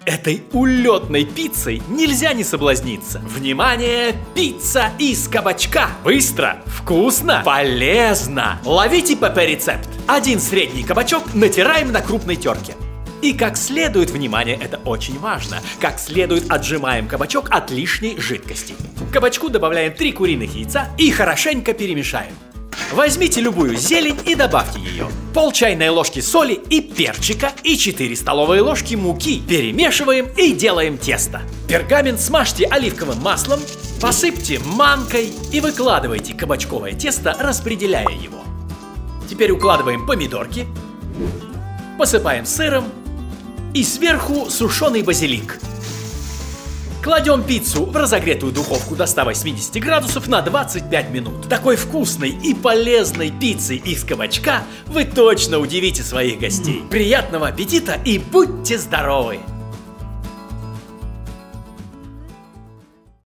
Этой улетной пиццей нельзя не соблазниться. Внимание, пицца из кабачка. Быстро, вкусно, полезно. Ловите ПП-рецепт. Один средний кабачок натираем на крупной терке. И как следует, внимание, это очень важно, как следует отжимаем кабачок от лишней жидкости. К кабачку добавляем 3 куриных яйца и хорошенько перемешаем. Возьмите любую зелень и добавьте ее. Пол чайной ложки соли и перчика и 4 столовые ложки муки. Перемешиваем и делаем тесто. Пергамент смажьте оливковым маслом, посыпьте манкой и выкладывайте кабачковое тесто, распределяя его. Теперь укладываем помидорки, посыпаем сыром и сверху сушеный базилик. Кладем пиццу в разогретую духовку до 180 градусов на 25 минут. Такой вкусной и полезной пиццей из кабачка вы точно удивите своих гостей. Приятного аппетита и будьте здоровы!